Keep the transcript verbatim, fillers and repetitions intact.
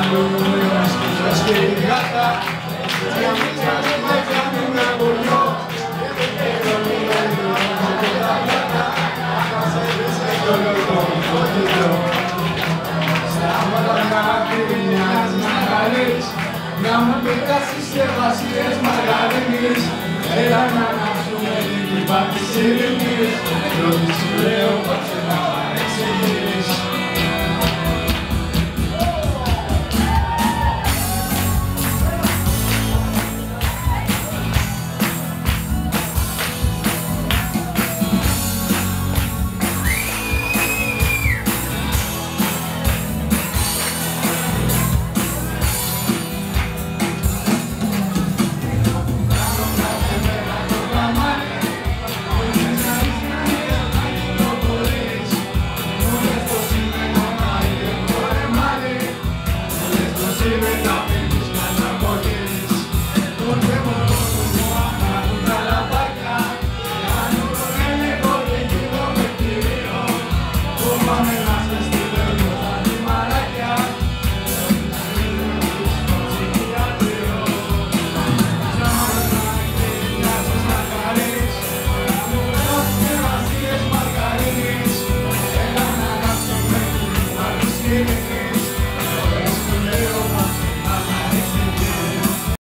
Να μου πετάσεις σε βασιλές μαργαρίνης, έλα να ανάψουμε την κύπα της ειρήνης. Πρώτη σου λέω πάψε να παρεξηγείς.